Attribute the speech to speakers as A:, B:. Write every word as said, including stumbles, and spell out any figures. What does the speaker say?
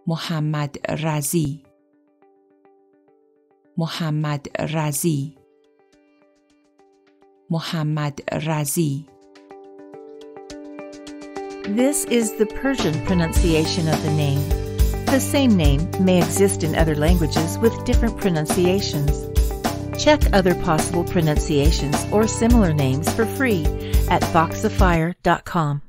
A: محمد رضی محمد رضی محمد رضی.
B: This is the Persian pronunciation of the name. The same name may exist in other languages with different pronunciations. Check other possible pronunciations or similar names for free at voxifier dot com.